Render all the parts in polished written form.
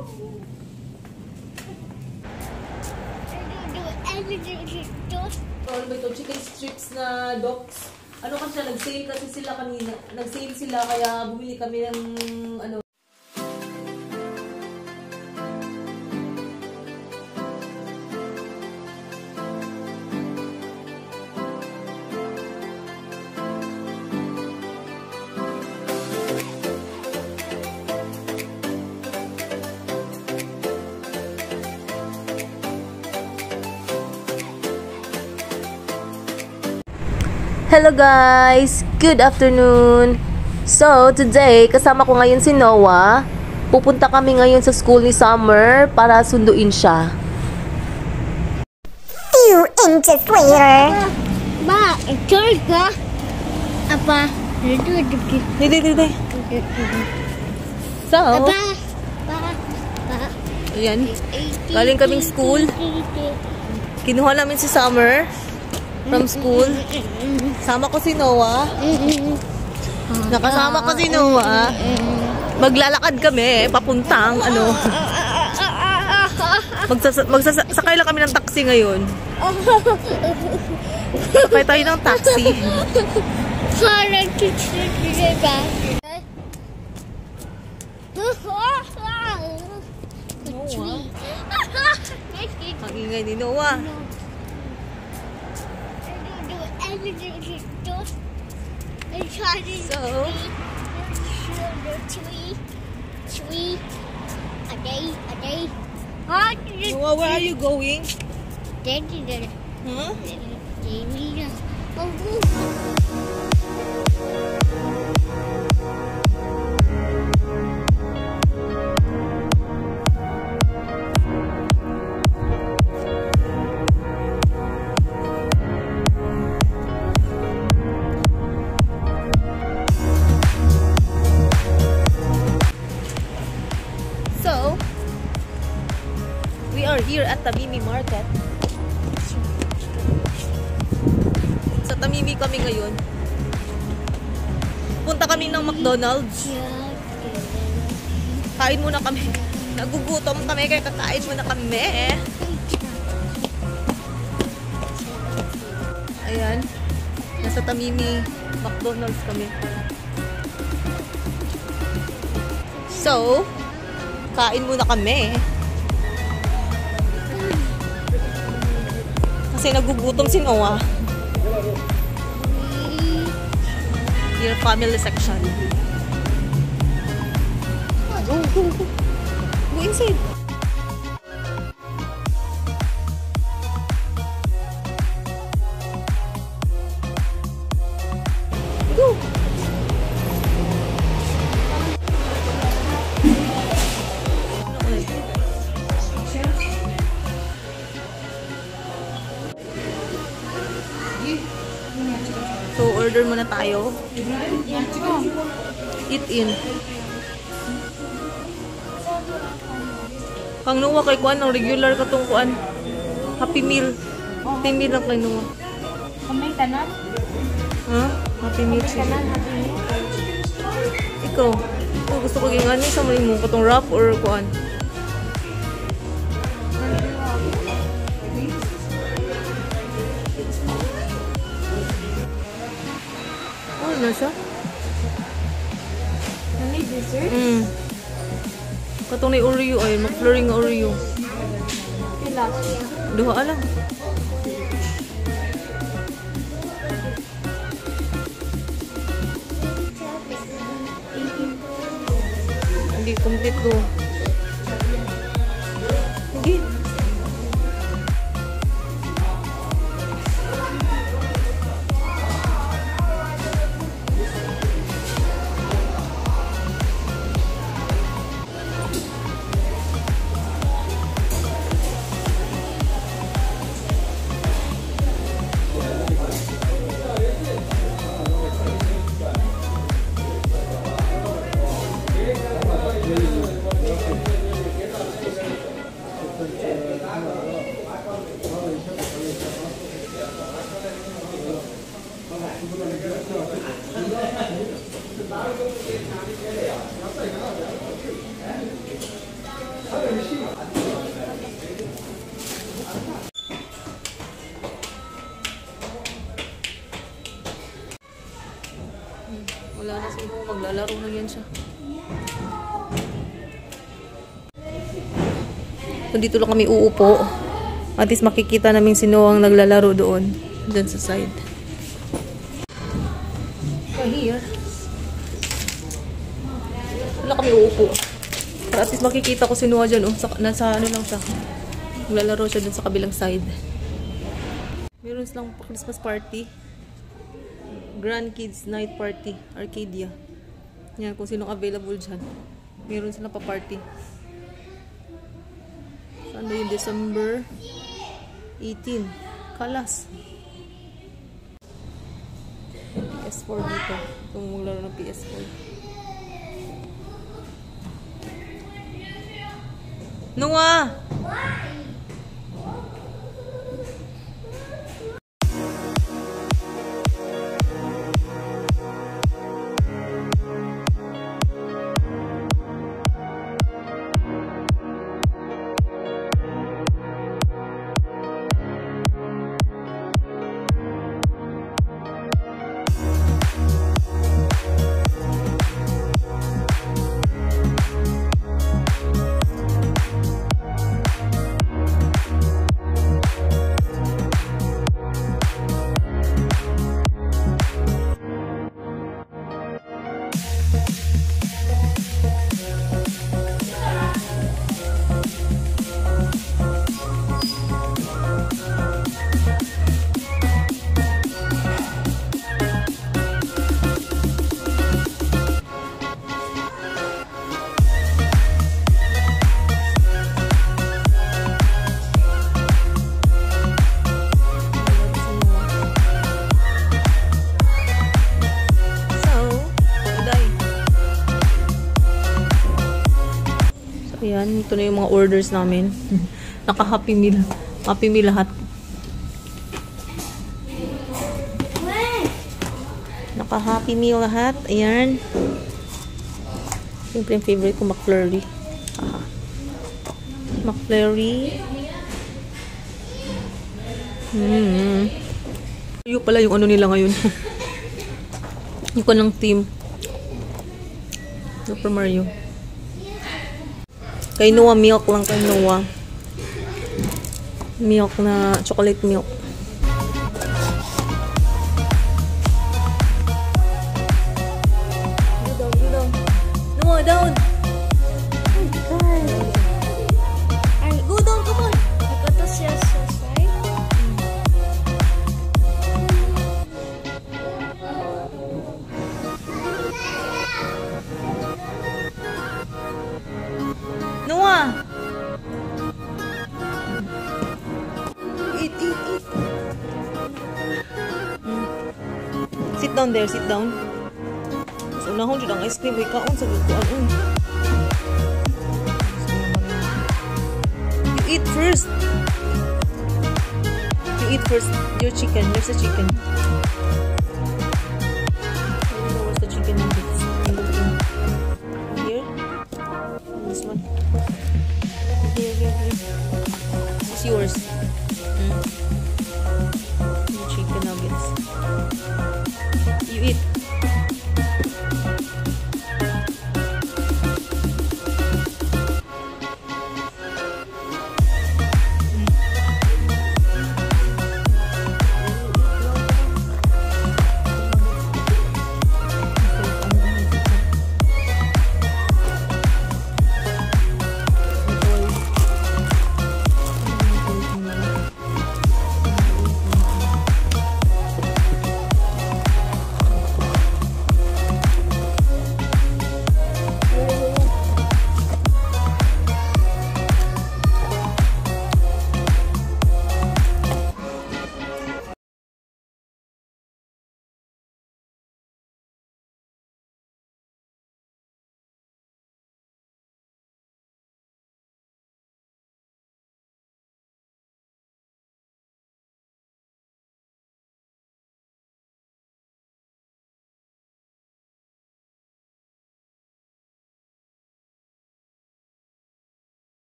Ano ba ito? Chicken strips na dogs. Ano kasi nag-sale kasi sila kanina. Nag-sale sila kaya bumili kami ng ano. Hello guys! Good afternoon! So, today, kasama ko ngayon si Noah. Pupunta kami ngayon sa school ni Summer para sunduin siya. Few inches later. Ma, ito ka? Apa? Dede. So, ayan. Galing kaming school. Kinuha namin si Summer from school. Sama ko si Noah. Nakasama ko si Noah. Maglalakad kami papuntang ano. Magsasakay lang kami ng taxi ngayon. Sakay tayo ng taxi. Ang ingay ni Noah. So, a day. Noah, where are you going? Huh? So, we are here at Tamimi Market. Sa Tamimi kami ngayon. Punta kami ng McDonald's. Kain muna kami. Nagugutom kami kaya kakain muna kami. Ayan. Nasa Tamimi McDonald's kami. So, kain muna kami. Kasi nagugutom si Noah. Your family section. Go inside. Go. So, order muna tayo. Eat in. Kang Noah kay kuan ang regular katong kuan. Happy Meal. Happy Meal lang kay Noah. Kamay kanan? Ha? Happy Meal. Ikaw, gusto ko yung ano sa mo katong wrap or kuan. Ano siya? Ano yung dessert? Katong na Oreo ay, mag-flooring nga Oreo. Pila? Duha lang. Hindi complete ko. Hindi. Naglalaro na yan siya. So, dito lang kami uupo. At least makikita namin sino ang naglalaro doon. Diyan sa side. So, here. Wala kami uupo. Para at least makikita ko si Noah dyan. Oh. Nasa ano lang siya. Naglalaro siya dun sa kabilang side. Meron silang Christmas party. Grandkids night party. Arcadia. Yan, kung sinong available dyan. Meron silang pa-party. Saan na yung December 18. Kalas. PS4 dito. Kung maglaro ng PS4. Noah! Ayan, ito na yung mga orders namin. Naka-happy meal. Happy meal lahat. Naka-happy meal lahat. Ayan. Siyempre yung favorite ko, McFlurry. McFlurry. Yung pala yung ano nila ngayon. Yung kanang team. Super Mario. Kay Noah, milk lang kay Noah. Milk na, chocolate milk. Go down. Noah, down! Oh my god. Go down, come on! I got the yes, right? Noah! Eat. Sit down there, sit down. So, unahon dyan ang ice cream. Ikaon sa lutuan. You eat first. Your chicken. Where's the chicken? Where's the chicken nuggets? Here? This one. Here. It's yours. Your chicken nuggets. You eat.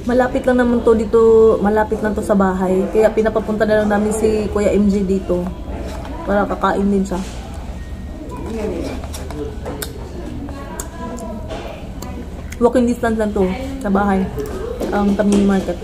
Malapit lang naman to dito, malapit lang to sa bahay. Kaya pinapapunta na lang namin si Kuya MJ dito. Para kakain din siya. Walking distance lang to sa bahay. Ang Tamini Market.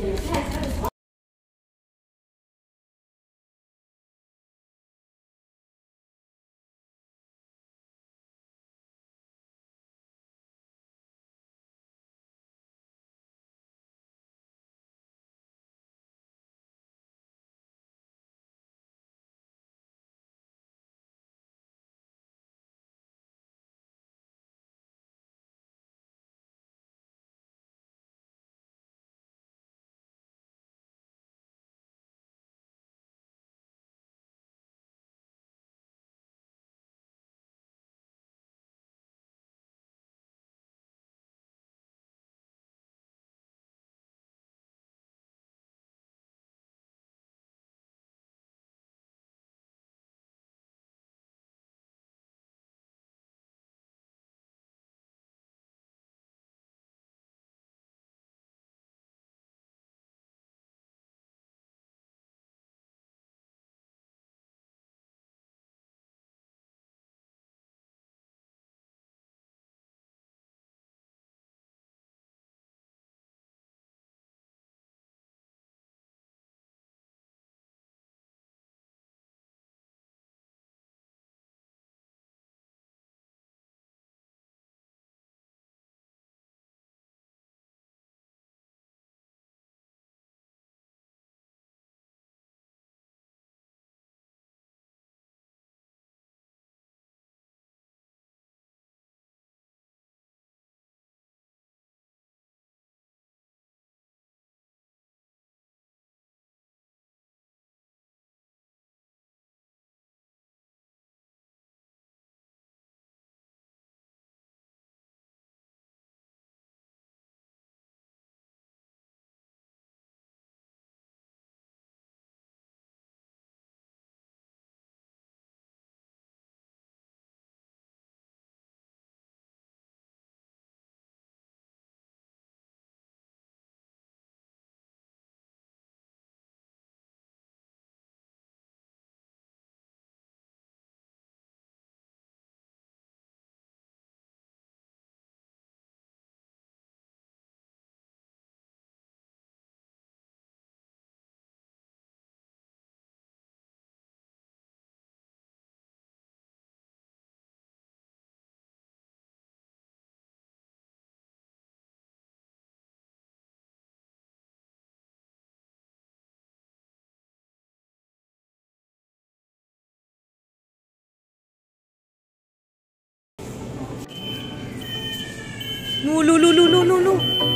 No, no, no, no, no, no, no.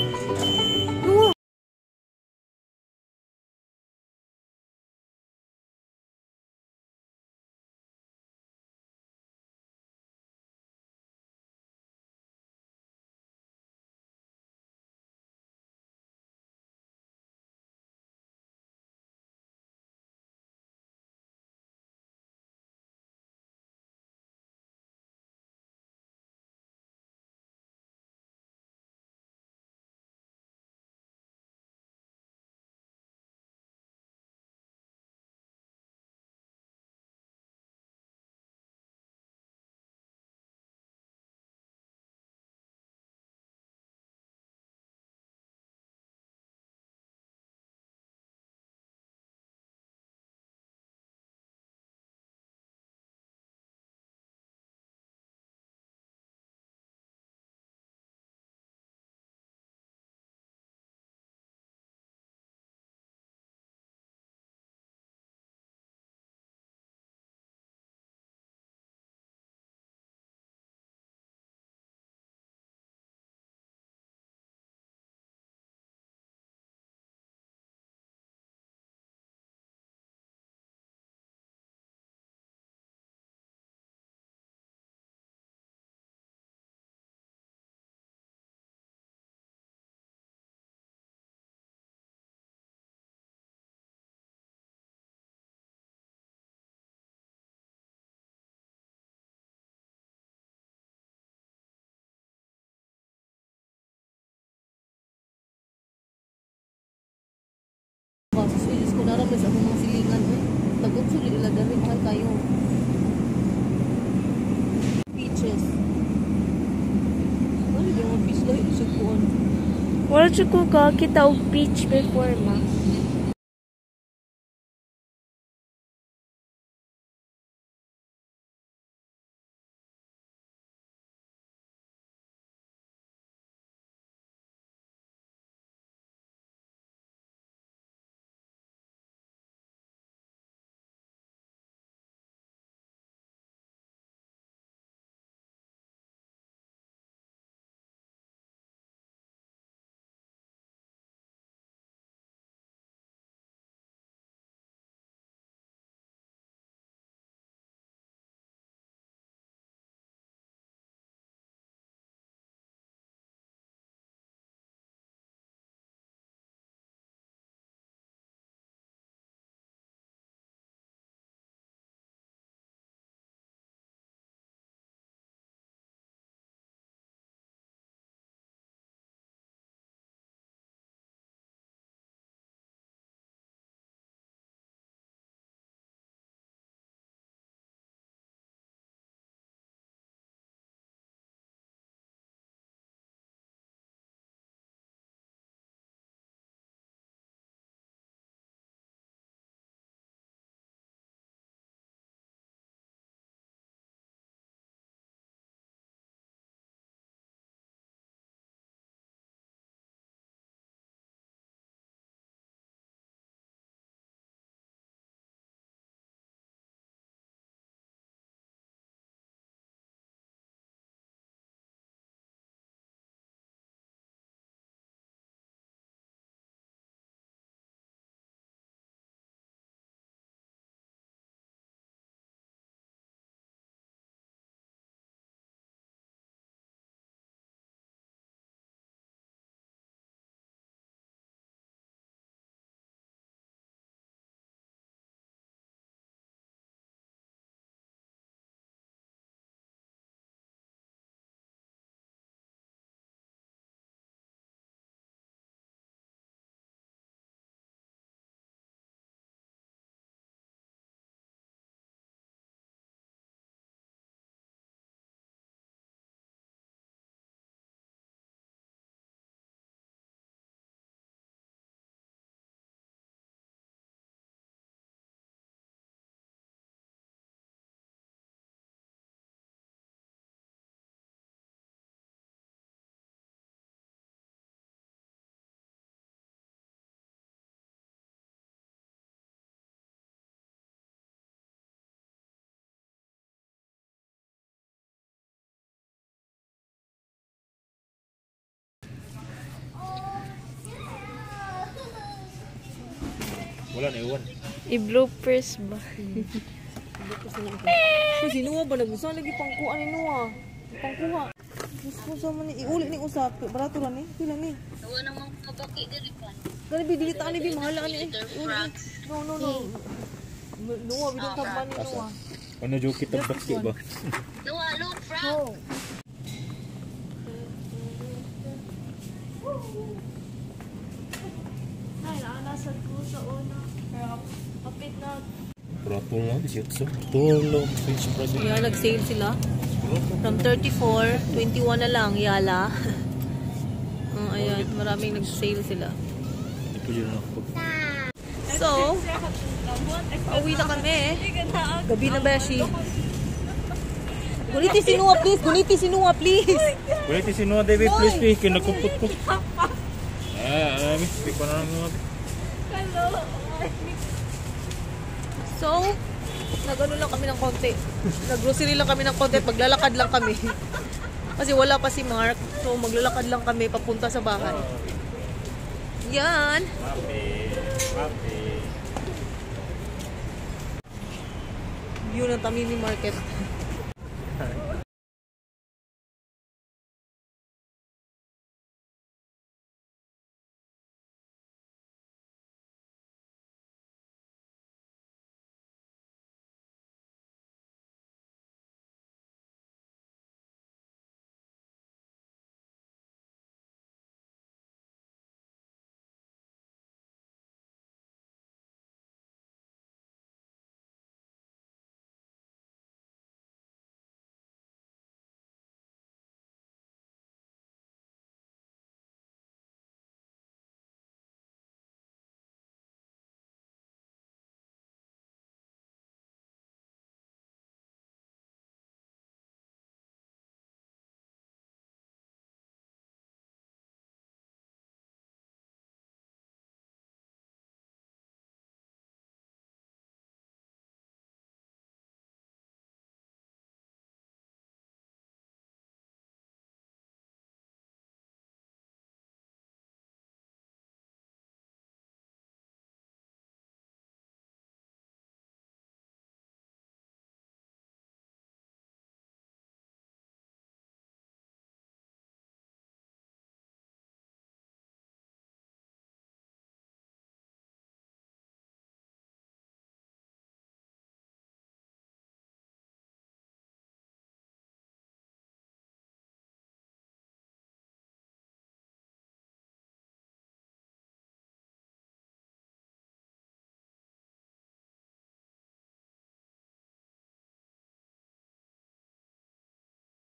doon. Wala siya ko kita og beach before, ma. Wala na iwan. I-bloopers ba? Kasi Noah ba nagbusa lagi pangkuha ni Noah. Pangkuha. Gusto sa man iuli ni usap. Barato lang ni. Pila ni. Nawa namang kabaki diri pa. Gani bi dili ta ni bi mahal ani. No. Noah bidong kaban ni Noah. Ano joke kita baki ba? Nawa look from. Ay, nasa ko sa una. Kapit na. Pratol lang siya. So, tulong. Surprise. Yeah, nag-sale sila. From 34, 21 na lang, yala. Ayan, maraming nag-sale sila. Ito yun ako. So, pauwi na kami. Gabi na, Beshi. Guniti si Noah, please. Guniti si Noah, please. Pwede si Noah, David, please, please. Kinakupot ko. Speak pa na naman. So, nag-ano lang kami ng konti. Nag-grocery lang kami ng konti. Maglalakad lang kami. Kasi wala pa si Mark. So, maglalakad lang kami papunta sa bahay. Yan. Happy. View ng Tamimi Market.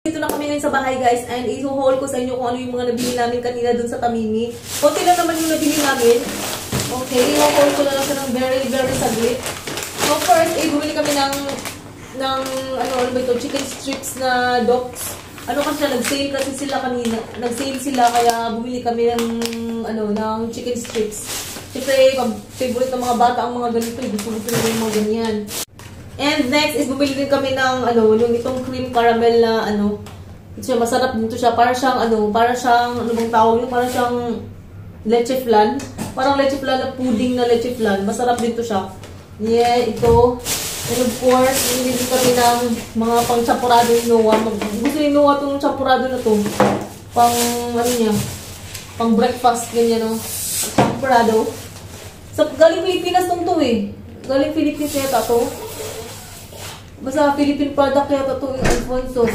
Dito na kami ngayon sa bahay guys and i-haul ko sa inyo kung ano yung mga nabili namin kanina dun sa Tamimi. Konti lang naman yung nabili namin. Okay, i-haul ko na lang siya ng very saglit. So first, bumili kami ng ano ba ito, chicken strips na dogs. Ano kasi nag-sale kasi sila kanina. Nag-sale sila kaya bumili kami ng chicken strips. Siyempre, favorite ng mga bata ang mga ganito. Gusto nila yung mga ganyan. And next is bumili din kami ng yung itong cream caramel na ito masarap dito siya. Para siyang ano bang tawag yun? Para siyang leche flan. Parang leche flan na pudding na leche flan. Masarap dito siya. Yeah, ito. And of course, bumili din kami ng mga pang champurado ni Noah. Gusto ni Noah itong champurado na to. Pang pang breakfast ganyan champurado. Galing Pilipinas to Galing Philippines yata to. Basta Philippine product yata to yung Alfonso.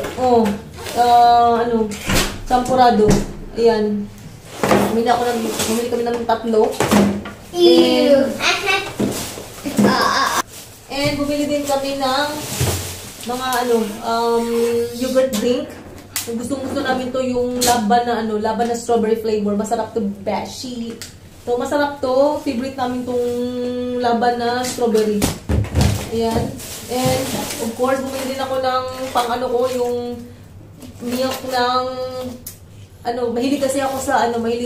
Champurado. Ayan. Bumili kami ng 3. And bumili din kami ng mga yogurt drink. Gusto namin to yung laban na strawberry flavor. Masarap to, beshi. So masarap to. Favorite namin tong laban na strawberry. Ayan. And, of course, bumili din ako ng yung milk ng, mahilig kasi ako sa,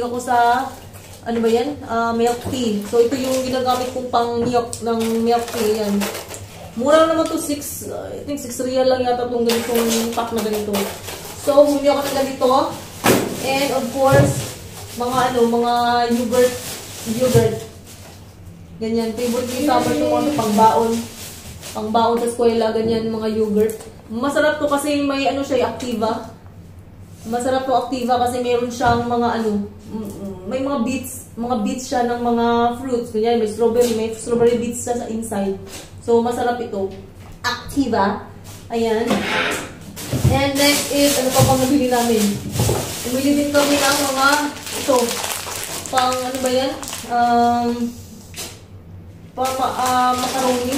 milk tea. So, ito yung ginagamit kong pang milk ng milk tea. Ayan. Mura naman to, I think 6 real lang yata itong ganitong pack na ganito. So, bumili ako ng ganito. And, of course, mga yogurt. Ganyan. Favorite ko yung summer itong pangbaon sa eskwela, ganyan, mga yogurt. Masarap to kasi may siya, Activa. Masarap to Activa kasi meron siyang mga may mga bits siya ng mga fruits. Ganyan, may strawberry bits siya sa inside. So, masarap ito. Activa. Ayan. And next is, ano pa pang nabili namin? Bumili din kami ng mga, pang, macaroni.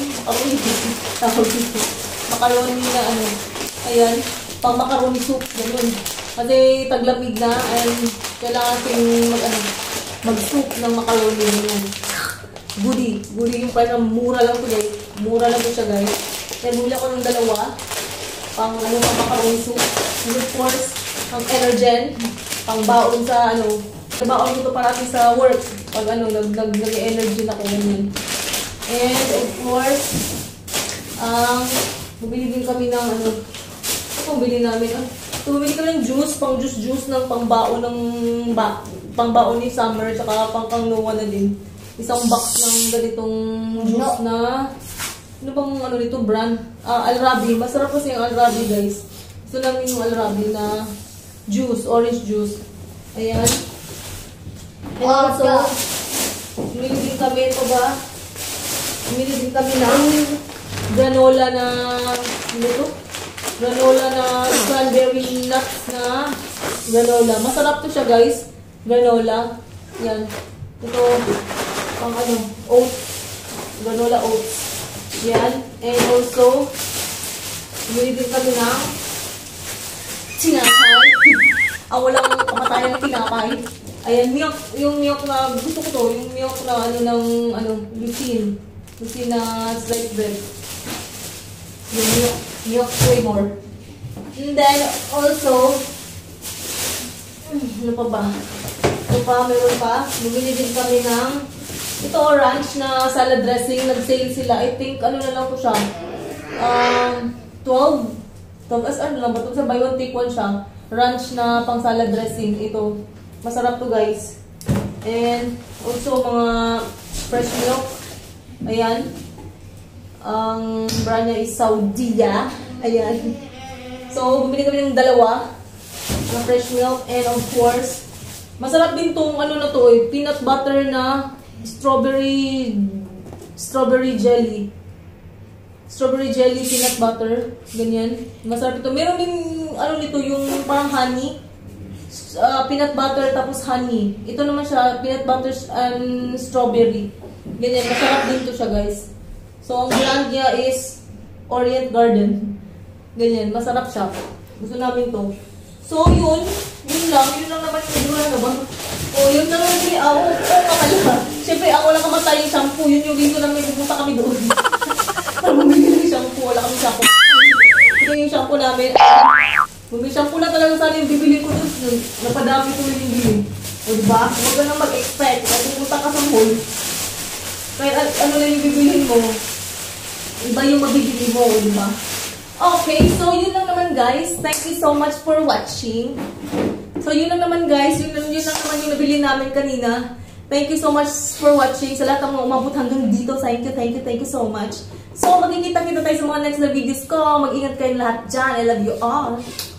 Macaroni na ayan, pang macaroni soup, ganun. Kasi taglamig na and kailangan natin mag-soup ng macaroni, ganyan. Goodie yung price, mura lang to guys. Mura lang to siya guys. Kaya bumili ako ng 2, pang macaroni soup. And of course, pang Energen, pang baon sa baon ko to parati sa work. Pag nag-energy na ko, ganyan. And of course, bumili din kami ng bumili kami ng juice, pang juice ng pangbaon pangbaon ni Summer, tsaka pang Noah na din. Isang box ng ganitong juice na, nito brand? Alrabi. Masarap kasi yung Alrabi guys. Gusto namin yung Alrabi na juice, orange juice. Ayan. And also, bumili din kami ng granola na cranberry nuts na granola. Masarap to siya guys. Granola. Yan. Ito pang oats. Granola oats. Yan. And also bumili din kami ng tinapay. Walang kamatayan na tinapay. Ayan, yung milk na gusto ko to, yung milk na Lucien. Lucien na sliced bread. Yung milk flavor. And then, also, ano pa ba? Meron pa. Bumili din kami ng, ito ranch na salad dressing. Nag-sale sila. I think, na lang po siya. 12 as lang ba? Sa buy one take one siya. Ranch na pang salad dressing. Ito. Masarap to guys. And also mga fresh milk. Ayan. Ang brand niya is Saudia. Ayan. So, bumili kami ng 2 na fresh milk. And of course, masarap din tong peanut butter na strawberry jelly. Strawberry jelly, peanut butter. Ganyan. Masarap ito. Meron din, nito, yung parang honey. Peanut butter tapos honey. Ito naman siya, peanut butter and strawberry. Ganyan, masarap din to siya guys. So, ang brand niya is Orient Garden. Ganyan, masarap siya. Gusto namin to. So, yun lang naman yung nabili na ba? O, yun lang naman yung ako kapala. Siyempre, ako lang kamatay yung shampoo. Yun yung reason namin, pupunta kami doon. Para bumili ng shampoo. Wala kami shampoo. Ito yung shampoo namin. Bumili shampoo na talaga sana yung bibili ko doon. Napadami ko yung bibili. O, diba? Huwag ka nang mag-expect. Kaya pupunta ka sa mall. Kaya ano lang yung bibilihin mo. Iba yung mabibili mo, diba? Okay, so yun lang naman guys. Thank you so much for watching. So yun lang naman guys. Yun lang naman yung nabili namin kanina. Thank you so much for watching. Sa lahat ng mga umabot hanggang dito, thank you so much. So magkikita-kita tayo sa mga next na videos ko. Mag-ingat kayong lahat dyan. I love you all.